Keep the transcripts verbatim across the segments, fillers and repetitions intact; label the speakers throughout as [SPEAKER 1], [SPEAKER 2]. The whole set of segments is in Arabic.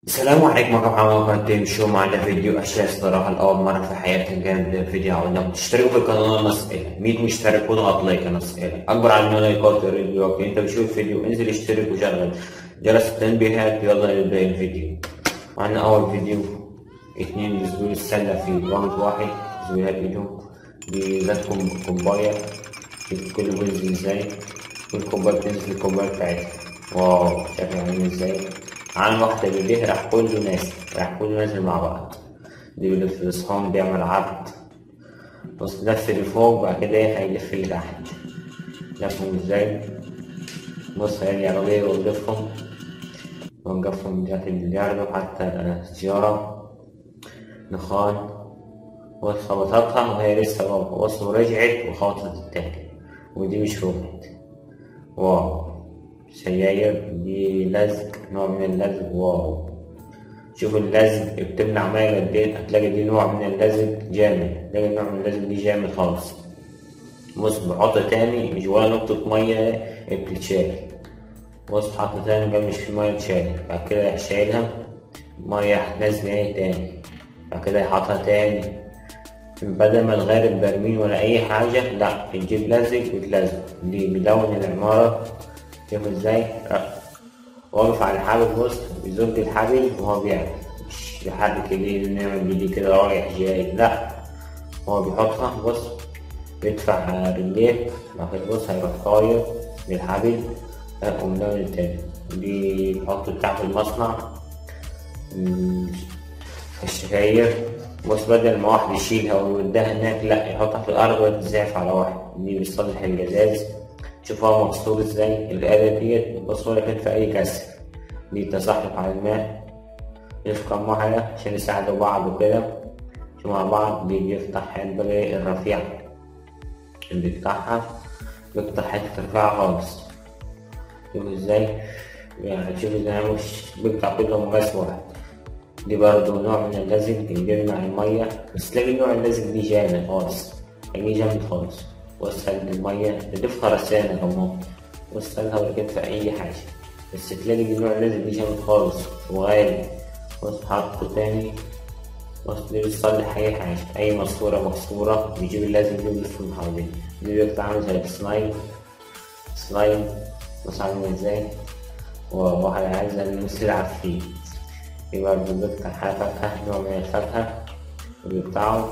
[SPEAKER 1] السلام عليكم ورحمة الله وبركاته. شو معنا فيديو أشياء الصراحة لأول مرة في حياتي كان فيديو عاوزنا تشتركوا في القناة نسألة مية مشترك واضغط لايك نسألة أكبر عدد لايكات الفيديو. أنت بتشوف فيديو انزل اشترك وشغل جرس التنبيهات. يلا نبدأ الفيديو. معنا أول فيديو اتنين بيزولوا السلة في راوند واحد زولات إيدهم بذاتهم كوباية كل بينزل ازاي والكوباية بتنزل الكوباية بتاعتها. واو شكلها عامل ازاي. عن واحدة بيديه راح كله نازل راح كله نازل مع بعض. دي بيلف الصحون بيعمل عرض. بص لف لفوق بعد كده هيلف لتحت. لفهم ازاي. بص هي العربية ونلفهم ونقفهم من جهة البلياردو حتى السيارة نخان. بص خبطتها وهي لسه واقفة. بص ورجعت وخبطت التاني ودي مش روحت. واو سجاير دي لزق نوع من اللزق. واو شوف اللزق بتمنع مية قد ايه. هتلاقي دي نوع من اللزق جامد. هتلاقي نوع من اللزق دي جامد خالص. بص بحط تاني مش ولا نقطة مية بتتشال. بص حط تاني بقى مش في مية تشال. بعد كده شايلها مية هتنزل ايه تاني. بعد كده يحطها تاني بدل ما تغير البرميل ولا أي حاجة. لأ بتجيب لزق وتلزق. دي بيلون العمارة. شوف ازاي واقف على الحبل. بص بيزج الحبل وهو بيعمل مش بيحرك ايديه نعمل بيديه كده رايح جاي. لأ هو بيحطها. بص بيدفع رجليه بعد كده بص هيروح طاير بالحبل وملون التاني. دي بيحطه بتاع في المصنع في الشهاير. بص بدل ما واحد يشيلها ويوديها هناك لأ يحطها في الأرض وتتزعف على واحد. دي بيصلح الجزاز. شوف هو مكسور ازاي. الآلة ديت مكسورة كده في أي كسر. دي تزحلق على الماء. شوف كم واحدة عشان يساعدوا بعض وكده. شوف مع بعض دي بيفتح البلاي الرفيع اللي بيفتحها بيفتح حتة رفيعة خالص. شوف ازاي يعني. شوف ازاي مش بيقطع كلهم مقاس واحد. دي برضه نوع من اللزق اللي بيمنع المية. بس تلاقي نوع اللزق دي جامد خالص. تلاقيه جامد خالص. وسط المية تضيفها رسانة كمان. وسطها ولا كده في أي حاجة. بس تلاقي دي نوع اللزق دي جامد خالص وغالي. بص حطه تاني. بص دي بتصلح أي حاجة. أي ماسورة مكسورة بيجيب اللازم دي ويلف من حواليه. دي بيطلع عامل زي السلايم سلايم. بص عامل ازاي. وواحد عايز الناس يلعب فيه. دي برضه بيقطع حاجة فاكهة نوع من الفاكهة وبيقطعه.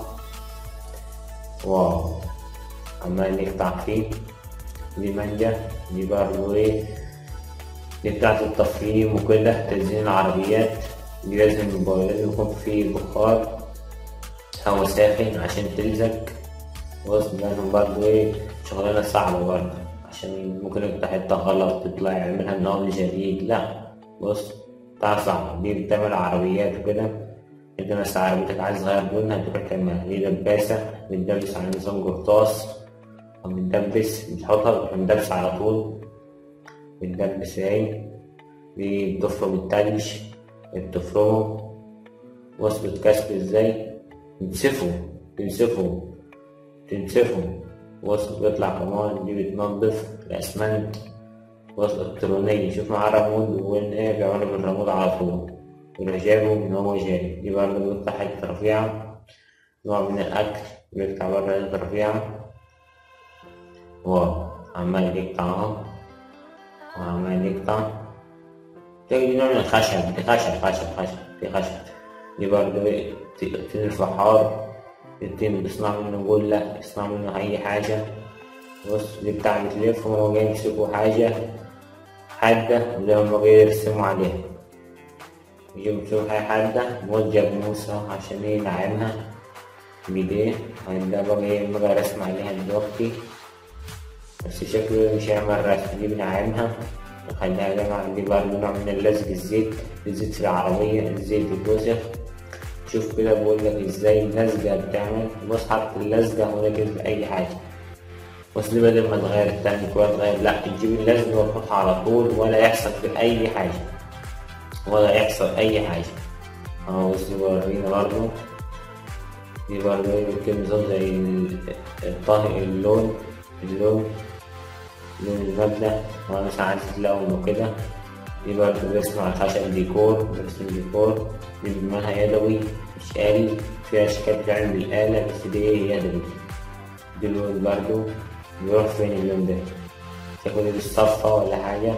[SPEAKER 1] واو عمال يقطع فيه. دي مانجا. دي برضه ايه دي بتاعت التفريم وكده تزيين العربيات. دي لازم لازم يكون فيه بخار هوا ساخن عشان تلزق. بص لازم برضه ايه شغلانة صعبة برضه عشان ممكن يقطع حتة غلط تطلع يعملها من أول جديد. لأ بص بتاع صعبة. دي بتعمل عربيات وكده. انت مثلا عربيتك عايز تغير لونها تروح تعملها. دي دباسة بتدبس على نظام قرطاس أو بتدبس بتحطها بتدبس على طول. بتدبس اهي. دي بتفرم التلج بتفرمه. بص بتكسب ازاي. تنسفه تنسفه تنسفه. بص بيطلع كمان. دي بتنضف الأسمنت. بص إلكترونية. شوف معاه رمود وإن إيه بيعملوا بالرمود على طول. يروح جايبه من هو جاي. دي برضه بيقطع حتة رفيعة نوع من الأكل. بيقطع برضه حتة رفيعة. واو عمال يقطع اهو وعمال يقطع. تلاقي نوع من الخشب. دي خشب خشب خشب دي خشب. دي برضه تين الفحار. التين بيصنع منه جلة بيصنع منه أي حاجة. بص دي بتاع بتلف وهو جاي يمسكوا حاجة حادة اللي هما جاي يرسموا عليها. يجيبوا يمسكوا حاجة حادة موجه بموسى عشان ينعمها بإيديه. هيبدأ بقى ايه بقى رسم عليها دلوقتي. بس شكله مش هيعمل رسم. دي بنعمها وخليها جامعة. دي برضه نوع من اللزق. الزيت الزيت في العربية الزيت بيتوسخ. شوف كده بقولك ازاي اللزقة بتعمل. بص حط اللزقة هنا كده في أي حاجة. بس دي بدل ما تغير التانك ولا تغير لأ تجيب اللزقة وتحطها على طول ولا يحصل في أي حاجة ولا يحصل أي حاجة. اهو بص ورينا برضه. دي برضه يمكن نظام زي الطهي اللون اللون لون المبنى. وأنا مثلا عايز تلون وكده دي برضه بيصنع خشب ديكور، برسم ديكور، دي بيعملها يدوي مش آلي، في أشكال بتتعمل بالآلة بس دي إيه يدوي. دي اللون برضه بيروح فين اللون ده؟ تاخد دي الصفة ولا حاجة.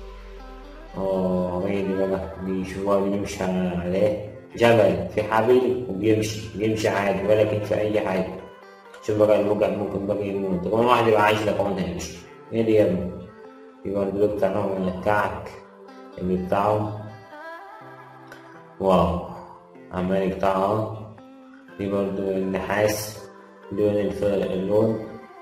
[SPEAKER 1] اه هي دي بقى، دي شوفها بيمشي عليه جبل في حبل وبيمشي بيمشي عادي ولا كان في أي حاجة. شوف بقى الموجع ممكن بقى يموت، كمان واحد يبقى عايش ده كمان هيمشي. ايه دي يا ابني؟ في برضه بتاعهم من الكعك اللي بتاعهم، واو عمال بتاعها. في برضه النحاس لون الف- اللون،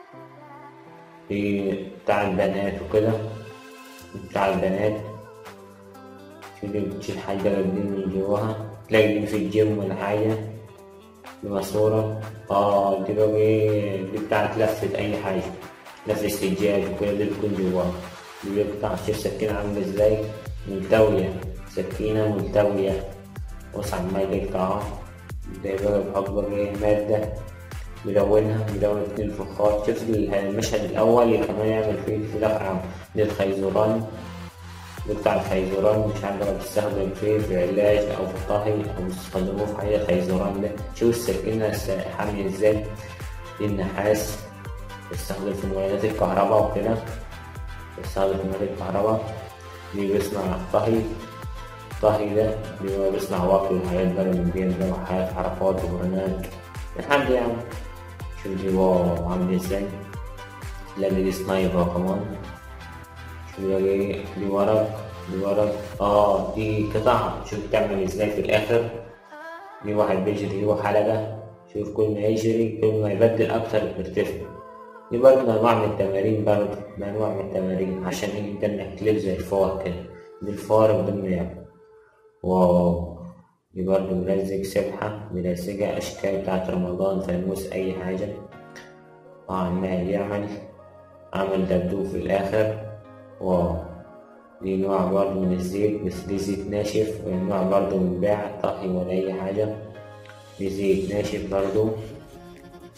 [SPEAKER 1] في بتاع البنات وكده، بتاع البنات. في دي بتشيل حاجة جديد من جواها، تلاقي دي في الجيم ولا حاجة، دي ماسورة. اه دي بقى ايه، دي بتاعت لفة أي حاجة، لفة السجاد وكده، دي بتكون جواها. دي بتاع شوف سكينة عاملة ازاي، ملتوية، سكينة ملتوية، بص عمال يقطعها. ده بقى بحط بقى ايه مادة ملونها، ملون اتنين فخار. شوف المشهد الأول كمان يعمل فيه في الآخر للخيزران، بتاع الخيزران مش عارف بقى بتستخدم فيه في علاج أو في طهي أو بتستخدموه في حاجة الخيزران ده. شوف السكينة حامية ازاي، دي النحاس بتستخدم في مولدات الكهرباء وكده، بتستخدم في مولدات الكهرباء. دي بيصنع طهي، الطهي ده بيبقى بيصنع وافل وحاجات بقى من دي بقى وحاجات حركات وبرنامج الحمد يعني. شوف دي واو عامل ازاي، لا دي سنايبر كمان. شوف ده ايه، دي ورق، دي ورق اه دي قطعة. شوف تعمل ازاي في الآخر. دي واحد بيجري هو حلقة، شوف كل ما يجري كل ما يبدل أكتر بيرتفع. دي برضه أنواع من التمارين، برضه أنواع من التمارين عشان يقدر إنك تلف زي الفار كده، دي الفار بدون يعمل. واو دي برضه ملزق سبحة، ملزقة أشكال بتاعت رمضان، فانوس أي حاجة. اه عمال يعمل، عمل دبدوب في الآخر. واو دي نوع برضه من الزيت بس دي زيت ناشف، ونوع برضه من بيع طهي ولا أي حاجة، دي زيت ناشف برضه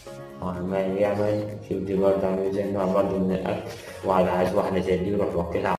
[SPEAKER 1] وعمال يعمل. شوف دي برضه عامل زي نوع برضه من الأكل، واحد عايز واحدة زي دي يروح واكلها.